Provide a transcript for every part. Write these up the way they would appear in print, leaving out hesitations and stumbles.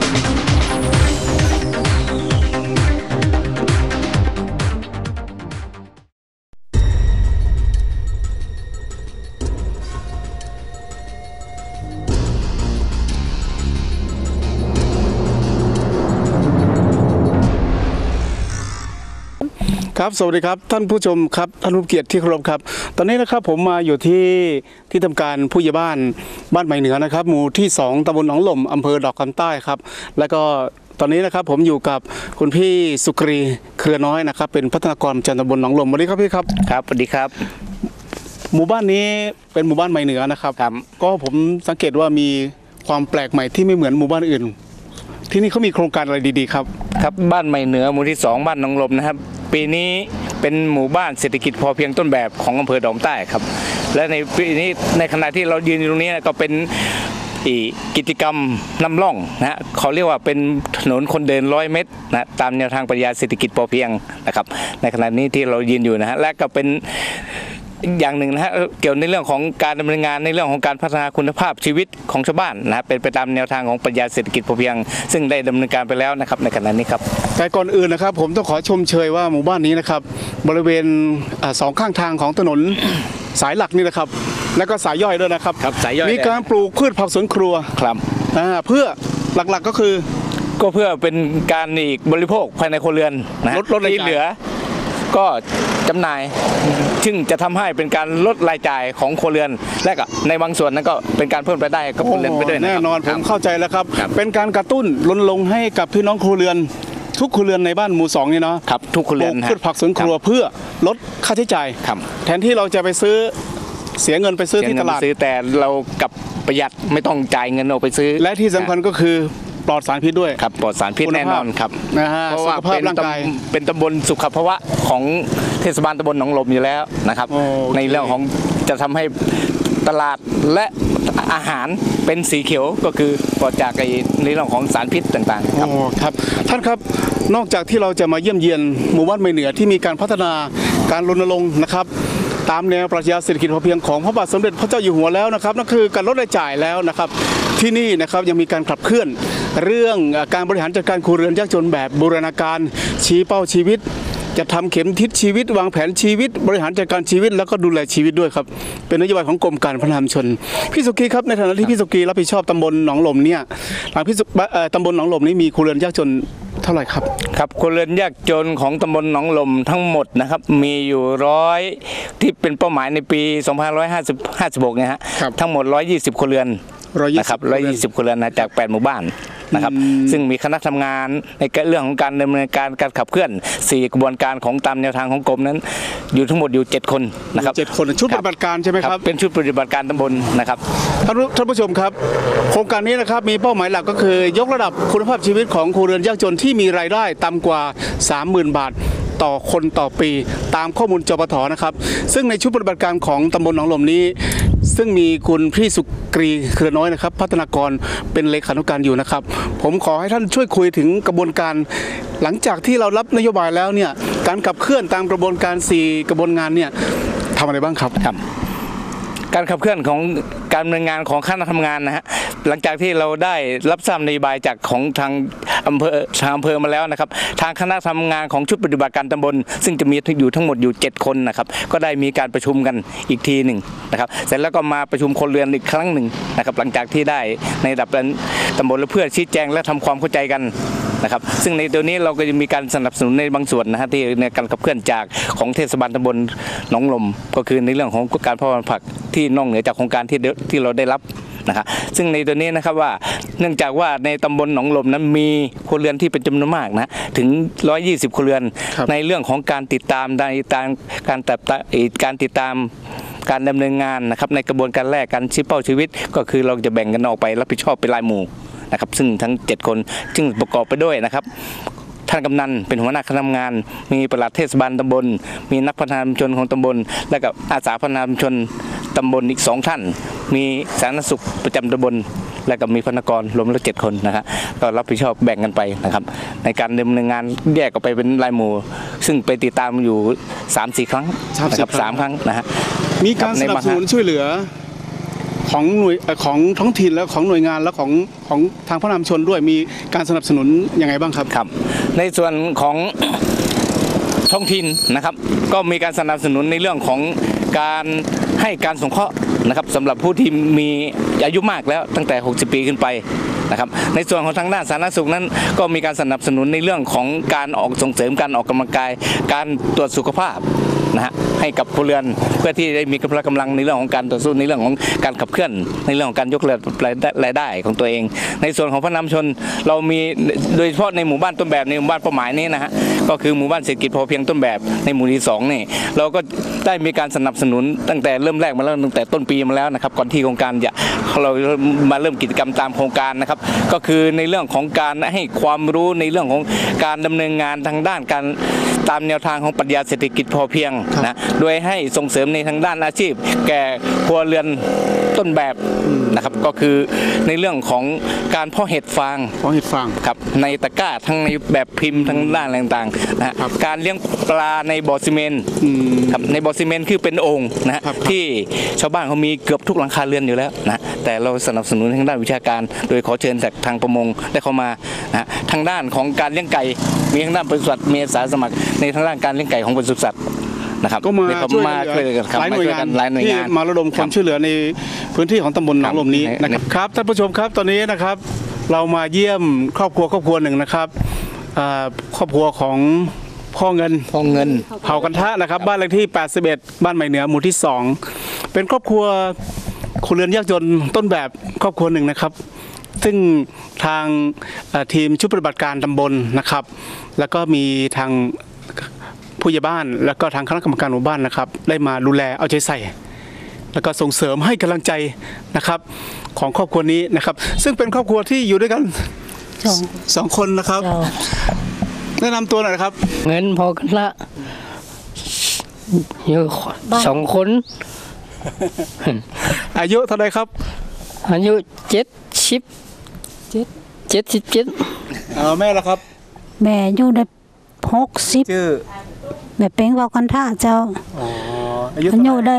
ครับสวัสดีครับท่านผู้ชมครับท่านผู้เกียรติที่เคารพครับตอนนี้นะครับผมมาอยู่ที่ทำการผู้ใหญ่บ้านใหม่เหนือนะครับหมู่ที่2ตำบลหนองหล่มอำเภอดอกคำใต้ครับแล้วก็ตอนนี้นะครับผมอยู่กับคุณพี่สุกรีเครือน้อยนะครับเป็นพัฒนากรประจำตำบลหนองหล่มสวัสดีครับพี่ครับครับสวัสดีครับหมู่บ้านนี้เป็นหมู่บ้านใหม่เหนือนะครับก็ผมสังเกตว่ามีความแปลกใหม่ที่ไม่เหมือนหมู่บ้านอื่นที่นี่เขามีโครงการอะไรดีๆครับครับบ้านใหม่เหนือหมู่ที่2บ้านหนองหล่มนะครับปีนี้เป็นหมู่บ้านเศรษฐกิจพอเพียงต้นแบบของอำเภอดอกคำใต้ครับและในปีนี้ในขณะที่เรายืนอยู่ตรงนี้ก็เป็นกิจกรรมนำร่องนะฮะเขาเรียกว่าเป็นถนนคนเดิน100 เมตรนะตามแนวทางปรัชญาเศรษฐกิจพอเพียงนะครับในขณะนี้ที่เรายืนอยู่นะฮะและก็เป็นอย่างหนึ่งนะฮะเกี่ยวในเรื่องของการดำเนินงานในเรื่องของการพัฒนาคุณภาพชีวิตของชาวบ้านนะเป็นไปตามแนวทางของปรัชญาเศรษฐกิจพอเพียงซึ่งได้ดำเนินการไปแล้วนะครับในขณะนี้ครับแต่ก่อนอื่นนะครับผมต้องขอชมเชยว่าหมู่บ้านนี้นะครับบริเวณ2 ข้างทางของถนนสายหลักนี่นะครับแล้วก็สายย่อยด้วยนะครับสายย่อยมีการปลูกพืชผักสวนครัวครับเพื่อหลักๆก็คือก็เพื่อเป็นการบริโภคภายในครัวเรือนนะลดที่เหลือก็จำหน่ายซึ่งจะทำให้เป็นการลดรายจ่ายของครัวเรือนและก็ในบางส่วนนั้นก็เป็นการเพิ่มรายได้กับครัวเรือนไปด้วยแน่นอนผมเข้าใจแล้วครับเป็นการกระตุ้นรณรงค์ให้กับพี่น้องครัวเรือนทุกครัวเรือนในบ้านหมู่2นี่เนาะครับทุกครัวเรือนปลูกพืชผักสวนครัวเพื่อลดค่าใช้จ่ายแทนที่เราจะไปเสียเงินไปซื้อที่ตลาดแต่เรากับประหยัดไม่ต้องจ่ายเงินออกไปซื้อและที่สำคัญก็คือปลอดสารพิษด้วยครับปลอดสารพิษแน่นอนครับเพราะว่าเป็นตำบลสุขภาวะของเทศบาลตำบลหนองหล่มอยู่แล้วนะครับในเรื่องของจะทำให้ตลาดและอาหารเป็นสีเขียวก็คือปลอดจากในเรื่องของสารพิษต่างๆครับท่านครับนอกจากที่เราจะมาเยี่ยมเยียนหมู่บ้านใหม่เหนือที่มีการพัฒนาการรณรงค์นะครับตามแนวปรัชญาเศรษฐกิจพอเพียงของพระบาทสมเด็จพระเจ้าอยู่หัวแล้วนะครับนั่นคือการลดรายจ่ายแล้วนะครับที่นี่นะครับยังมีการขับเคลื่อนเรื่องการบริหารจัดการครัวเรือนยากจนแบบบูรณาการชี้เป้าชีวิตจะทำเข็มทิศชีวิตวางแผนชีวิตบริหารจัดการชีวิตแล้วก็ดูแลชีวิตด้วยครับเป็นนโยบายของกรมการพัฒนาชุมชนพี่สุกีครับในฐานะที่พี่สุกีรับผิดชอบตำบลหนองหล่มเนี่ยหลังพี่ตำบลหนองหล่มนี้มีครัวเรือนยากจนเท่าไหร่ครับครับครัวเรือนยากจนของตำบลหนองหล่มทั้งหมดนะครับมีอยู่100ที่เป็นเป้าหมายในปี2556เนี่ยฮะทั้งหมด120ครัวเรือนนะครับ120ครัวเรือนจาก8หมู่บ้านนะครับซึ่งมีคณะทำงานในเรื่องของการดำเนินการขับเคลื่อน4กระบวนการของตามแนวทางของกรมนั้นอยู่ทั้งหมดอยู่7คนนะครับ 7คนชุดปฏิบัติการใช่ไหมครับเป็นชุดปฏิบัติการตำบลนะครับท่านผู้ชมครับโครงการนี้นะครับมีเป้าหมายหลักก็คือยกระดับคุณภาพชีวิตของครัวเรือนยากจนที่มีรายได้ต่ำกว่า 30,000 บาทต่อคนต่อปีตามข้อมูลจปท.นะครับซึ่งในชุดปฏิบัติการของตำบลหนองหล่มนี้ซึ่งมีคุณพี่สุกรีเครือน้อยนะครับพัฒนากรเป็นเลขานุการอยู่นะครับผมขอให้ท่านช่วยคุยถึงกระบวนการหลังจากที่เรารับนโยบายแล้วเนี่ยการขับเคลื่อนตามกระบวนการ4กระบวนการเนี่ยทำอะไรบ้างครับการขับเคลื่อนของการดำเนินงานของคณะทำงานนะฮะหลังจากที่เราได้รับทราบนโยบายจากของทางอำเภอมาแล้วนะครับทางคณะทำงานของชุดปฏิบัติการตำบลซึ่งจะมีอยู่ทั้งหมดอยู่7คนนะครับก็ได้มีการประชุมกันอีกทีหนึ่งนะครับเสร็จแล้วก็มาประชุมคนเรือนอีกครั้งหนึ่งนะครับหลังจากที่ได้ในระดับตำบลและเพื่อชี้แจงและทำความเข้าใจกันนะครับซึ่งในตัวนี้เราก็จะมีการสนับสนุนในบางส่วนนะฮะที่ในการขับเคลื่อนจากของเทศบาลตำบลหนองหล่มก็คือในเรื่องของการเพาะพันธุ์ผักที่นอกเหนือจากโครงการที่เราได้รับนะครับซึ่งในตัวนี้นะครับว่าเนื่องจากว่าในตำบลหนองหล่มนั้นมีครัวเรือนที่เป็นจำนวนมากนะถึง120ครัวเรือนในเรื่องของการติดตามการติดตามการดำเนินงานนะครับในกระบวนการแรกการชี้เป้าชีวิตก็คือเราจะแบ่งกันออกไปรับผิดชอบเป็นรายหมู่นะครับซึ่งทั้ง7คนซึ่งประกอบไปด้วยนะครับท่านกำนันเป็นหัวหน้าคณะทำงานมีปลัดเทศบาลตำบลมีนักพัฒนาชุมชนของตำบลและกับอาสาพัฒนาชุมชนตำบลอีก2ท่านมีสาธารณสุขประจำตำบลและกับมีพนักงานรวมแล้ว7คนนะครับก็รับผิดชอบแบ่งกันไปนะครับในการดำเนินงานแยกออกไปเป็นรายหมู่ซึ่งไปติดตามอยู่ 3-4 ครั้งนะครับ3 ครั้งนะฮะมีการสนับสนุนช่วยเหลือของหน่วยของท้องถิ่นแล้วของหน่วยงานแล้วของทางพระนามชนด้วยมีการสนับสนุนยังไงบ้างครับครับในส่วนของท้องถิ่นนะครับก็มีการสนับสนุนในเรื่องของการให้การสงเคราะห์นะครับสำหรับผู้ที่มีอายุมากแล้วตั้งแต่60 ปีขึ้นไปนะครับในส่วนของทางด้านสาธารณสุขนั้นก็มีการสนับสนุนในเรื่องของการออกส่งเสริมการออกกำลังกายการตรวจสุขภาพนะฮะให้กับครัวเรือนเพื่อที่ได้มีกำลังในเรื่องของการต่อสู้ในเรื่องของการขับเคลื่อนในเรื่องของการยกระดับรายได้ของตัวเองในส่วนของพระนามชนเรามีโดยเฉพาะในหมู่บ้านต้นแบบในหมู่บ้านเป้าหมายนี้นะฮะก็คือหมู่บ้านเศรษฐกิจพอเพียงต้นแบบในหมู่ที่2นี่เราก็ได้มีการสนับสนุนตั้งแต่เริ่มแรกมาแล้วตั้งแต่ต้นปีมาแล้วนะครับก่อนที่โครงการจะเรามาเริ่มกิจกรรมตามโครงการนะครับก็คือในเรื่องของการให้ความรู้ในเรื่องของการดำเนินงานทางด้านการตามแนวทางของปรัชญาเศรษฐกิจพอเพียงนะโดยให้ส่งเสริมในทางด้านอาชีพแก่ครัวเรือนต้นแบบนะครับก็คือในเรื่องของการเพาะเห็ดฟางของเห็ดฟางครับในตะกร้าทั้งในแบบพิมพ์ทั้งด้านอะไรต่างๆนะการเลี้ยงปลาในบ่อซีเมนต์ครับในบ่อซีเมนต์คือเป็นโอ่งนะฮะที่ชาวบ้านเขามีเกือบทุกหลังคาเรือนอยู่แล้วนะแต่เราสนับสนุนทางด้านวิชาการโดยขอเชิญจากทางประมงได้เข้ามานะทางด้านของการเลี้ยงไก่มีทางด้านปศุสัตว์มีอาสาสมัครในทางด้านการเลี้ยงไก่ของปศุสัตว์นะครับก็มาช่วยเหลือหลายหน่วยงานที่มาระดมความช่วยเหลือในพื้นที่ของตำบลหนองลมนี้นะครับท่านผู้ชมครับตอนนี้นะครับเรามาเยี่ยมครอบครัวหนึ่งนะครับครอบครัวของพ่อเงินเผ่ากันทะนะครับบ้านเลขที่81บ้านใหม่เหนือหมู่ที่2เป็นครอบครัวครัวเรือนยากจนต้นแบบครอบครัวหนึ่งนะครับซึ่งทางทีมชุดปฏิบัติการตำบลนะครับแล้วก็มีทางผู้ใหญ่บ้านแล้วก็ทางคณะกรรมการหมู่บ้านนะครับได้มาดูแลเอาใจใส่ แล้วก็ส่งเสริมให้กำลังใจนะครับของครอบครัวนี้นะครับซึ่งเป็นครอบครัวที่อยู่ด้วยกันสองคนนะครับแนะนำตัวหน่อยนะครับเงินพอกันละอยู่2 คนอายุเท่าไรครับอายุ77 แม่ละครับแม่อยู่ได้60 ชื่อแม่เป็นว่ากันท่าเจ้าอายุอายุได้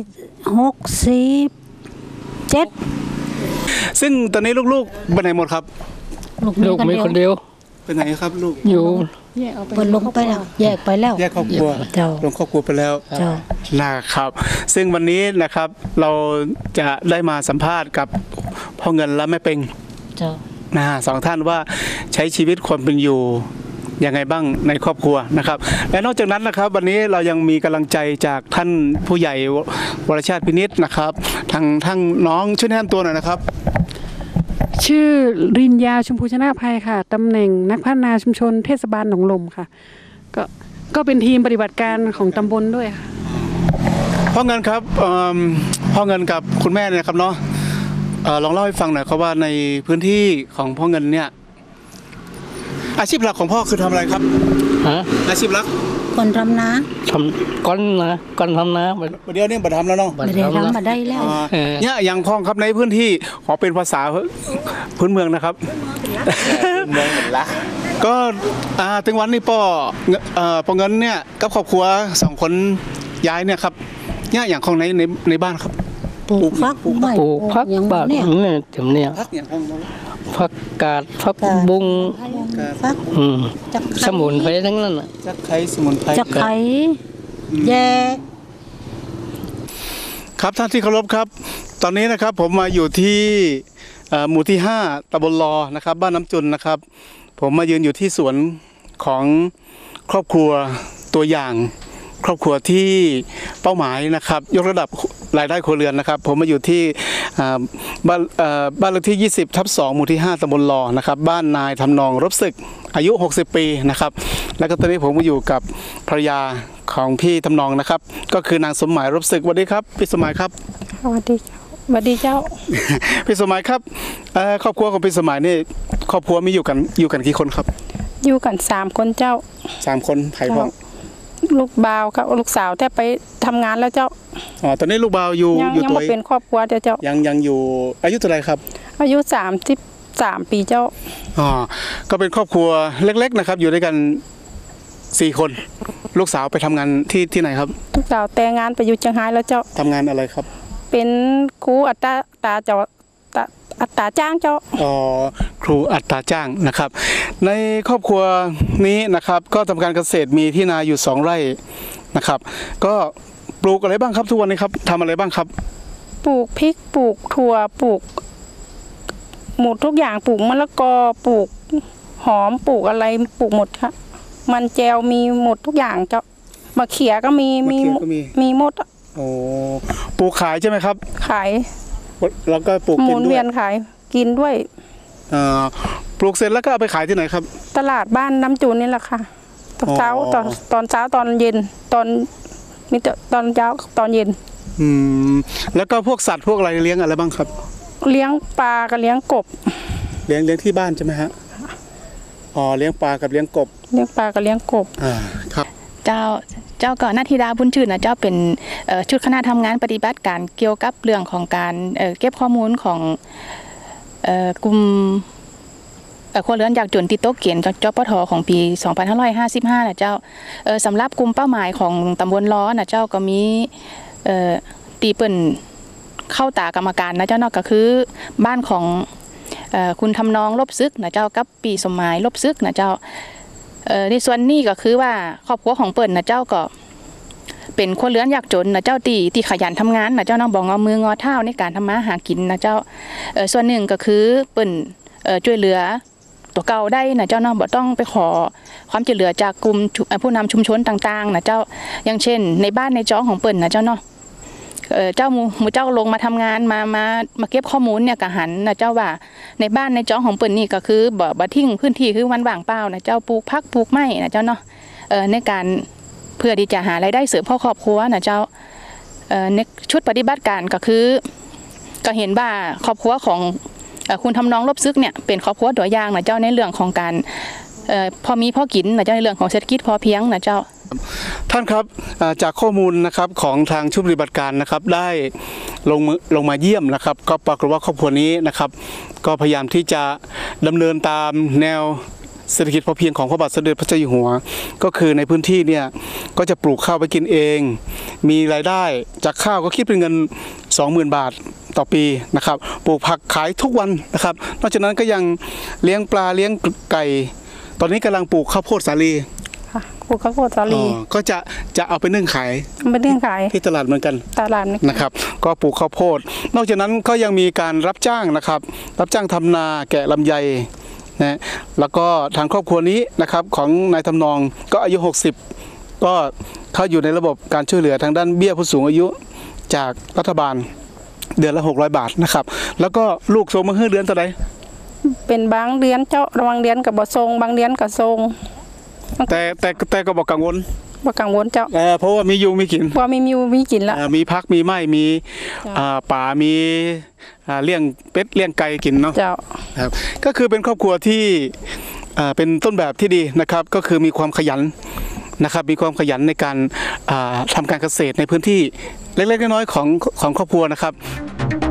67 ซึ่งตอนนี้ลูกๆไปไหนหมดครับลูกมีคนเดียวไปไหนครับลูกอยู่เพิ่นลงไปแล้วแยกไปแล้วแยกครอบครัวเจ้าลงครอบครัวไปแล้วเจ้านะครับซึ่งวันนี้นะครับเราจะได้มาสัมภาษณ์กับพ่อเงินและแม่เป็งเจ้าสองท่านว่าใช้ชีวิตความเป็นอยู่ยังไงบ้างในครอบครัวนะครับและนอกจากนั้นนะครับวันนี้เรายังมีกำลังใจจากท่านผู้ใหญ่วรชาติพินิจนะครับทางน้องช่วยแนะนำตัวหน่อยนะครับชื่อรินยาชมพูชนะภัยค่ะตำแหน่งนักพัฒนาชุมชนเทศบาลหนองลมค่ะก็เป็นทีมปฏิบัติการของตำบลด้วยค่ะพ่อเงินครับพ่อเงินกับคุณแม่เนี่ยครับเนาะลองเล่าให้ฟังหน่อยครับว่าในพื้นที่ของพ่อเงินเนี่ยอาชีพหลักของพ่อคือทำอะไรครับฮะอาชีพหลักคนทำนาทำก้อนทำนาเดี๋ยวนี้บัดทำแล้วเนาะไม่ได้ทำมาได้แล้วเนี่ยอย่างพ่อครับในพื้นที่ขอเป็นภาษาพื้นเมืองนะครับเมืองหมดละก็ถึงวันนี้พ่อเงินเนี่ยกับครอบครัว2 คนย้ายเนี่ยครับเนี่ยอย่างของในบ้านครับปลูกฟักไม่ปลูกพักอย่างบากเนี่ยเนี่ยเนี่ยพักอย่างของผักกาดผักบุ้งฟัก จักไข่สมุนไพรทั้งนั้นน่ะจักไข่สมุนไพรจักไข่แย่ครับท่านที่เคารพครับ ตอนนี้นะครับผมมาอยู่ที่หมู่ที่5ตำบลลอนะครับบ้านน้ำจุนนะครับผมมายืนอยู่ที่สวนของครอบครัวตัวอย่างครอบครัวที่เป้าหมายนะครับยกระดับรายได้ครัวเรือนนะครับผมมาอยู่ที่บ้านเลขที่20/2หมู่ที่5ตำบลลอนะครับบ้านนายทำนองรบศึกอายุ60 ปีนะครับแล้วก็ตอนนี้ผมมาอยู่กับภรรยาของพี่ทำนองนะครับก็คือนางสมหมายรบศึกสวัสดีครับพี่สมหมายครับสวัสดีเจ้าพี่สมหมายครับครอบครัวของพี่สมหมายนี่ครอบครัวมีอยู่กันกี่คนครับอยู่กัน3 คนเจ้า 3 คนไผ่พ้องลูกบ่าวกับลูกสาวแต่ไปทำงานแล้วเจ้าตอนนี้ลูกบ่าวอยู่ยังตัวมาเป็นครอบครัวเจ้ายังอยู่อายุเท่าไหรครับอายุ33 ปีเจ้าก็เป็นครอบครัวเล็กๆนะครับอยู่ด้วยกัน4 คนลูกสาวไปทำงานที่ไหนครับลูกสาวแต่งงานไปอยู่เชียงรายแล้วเจ้าทำงานอะไรครับเป็นครูอัตราตราเจ้าอัตราจ้างเจ้าอ๋อครูอัตราจ้างนะครับ ในครอบครัวนี้นะครับก็ทำการเกษตรมีที่นาอยู่2 ไร่นะครับ ก็ปลูกอะไรบ้างครับทุกวันนี้ครับทำอะไรบ้างครับปลูกพริกปลูกถั่วปลูกหมดทุกอย่างปลูกมะละกอปลูกหอมปลูกอะไรปลูกหมดค่ะมันแจวมีหมดทุกอย่างเจ้ามะเขือก็มีมะเขือก็มีมีหมดโอ้ปลูกขายใช่ไหมครับขายแล้วก็ปลูกหกิมุนนด้วเวียยนขายกินด้วยปลูกเสร็จแล้วก็เอาไปขายที่ไหนครับตลาดบ้านน้ำจูนนี่แหละค่ะตอนเช้าอ๋อตอนเช้าตอนเย็นตอนมีแต่ตอนเช้าตอนเย็นแล้วก็พวกสัตว์พวกอะไรเลี้ยงอะไรบ้างครับเลี้ยงปลากับเลี้ยงกบเลี้ยงที่บ้านใช่ไหมฮะอ๋อเลี้ยงปลากับเลี้ยงกบเลี้ยงปลากับเลี้ยงกบครับเจ้าก็นาธิดาบุญชื่นนะเจ้าเป็นชุดคณะทำงานปฏิบัติการเกี่ยวกับเรื่องของการเก็บข้อมูลของกลุ่มครัวเรือนยากจนติดโต๊ะเขียนจปทของปี 2555นะเจ้าสำหรับกลุ่มเป้าหมายของตำบลล้อนะเจ้าก็มีตีเปิ่นเข้าตากรรมการนะเจ้าเนาะก็คือบ้านของคุณทำนองลบซึกนะเจ้ากับปีสมหมายลบซึกนะเจ้าในส่วนนี้ก็คือว่าครอบครัวของเปิ่นนะเจ้าก็เป็นคนเลื้อนยากจนนะเจ้าตีขยันทำงานนะเจ้าน้องบอกงอมืองอเท้าในการทำมาหากินนะเจ้าส่วนหนึ่งก็คือเปิ่นช่วยเหลือตัวเก่าได้นะเจ้าน้องบ่ต้องไปขอความช่วยเหลือจากกลุ่มผู้นำชุมชนต่างๆนะเจ้าอย่างเช่นในบ้านในจ้องของเปิ่นนะเจ้าเนาะเจ้าหมูเจ้าลงมาทำงานมาเก็บข้อมูลเนี่ยกะหันนะเจ้าว่าในบ้านในจ้องของเปิ่นนี่ก็คือบ่ทิ้งพื้นที่คือวันว่างเปล่านะเจ้าปลูกผักปลูกไม้นะเจ้าเนาะในการเพื่อที่จะหารายได้เสริมพ่อครอบครัวนะเจ้าในชุดปฏิบัติการก็คือก็เห็นว่าครอบครัวของคุณทำนองลบซึกเนี่ยเป็นครอบครัวตัวอย่างนะเจ้าในเรื่องของการพอมีพอกินนะเจ้าในเรื่องของเศรษฐกิจพอเพียงนะเจ้าท่านครับจากข้อมูลนะครับของทางชุดปฏิบัติการนะครับได้ลงมาเยี่ยมนะครับก็ปรากฏว่าครอบครัวนี้นะครับก็พยายามที่จะดำเนินตามแนวเศรษฐกิจพอเพียงของพระบาทสมเด็จพระเจ้าอยู่หัวก็คือในพื้นที่เนี่ยก็จะปลูกข้าวไปกินเองมีรายได้จากข้าวก็คิดเป็นเงิน 20,000 บาทต่อปีนะครับปลูกผักขายทุกวันนะครับนอกจากนั้นก็ยังเลี้ยงปลาเลี้ยงไก่ตอนนี้กำลังปลูกข้าวโพดสาลีปลูกข้าวโพดสาลีก็จะเอาไปนึ่งขายไปนึ่งขายที่ตลาดเหมือนกันตลาดนะครับก็ปลูกข้าวโพดนอกจากนั้นก็ยังมีการรับจ้างนะครับรับจ้างทำนาแกะลำไยนะแล้วก็ทางครอบครัวนี้นะครับของนายทำนองก็อายุ60ก็เขาอยู่ในระบบการช่วยเหลือทางด้านเบี้ยผู้สูงอายุจากรัฐบาลเดือนละ600 บาทนะครับแล้วก็ลูกโซมาเดือนเท่าไหร่เป็นบางเดือนเจ้าระวังเดือนกับบ่ทรงบางเดือนกับทรงแต่ก็บอกกังวลเจ้าเพราะว่ามีอยู่มีกินพอมีกินละมีพักมีไม้มีป่ามีเลี้ยงเป็ดเลี้ยงไก่กินเนาะเจ้าครับก็คือเป็นครอบครัวที่เป็นต้นแบบที่ดีนะครับก็คือมีความขยันนะครับมีความขยันในการทำการเกษตรในพื้นที่เล็กๆน้อยๆของครอบครัวนะครับ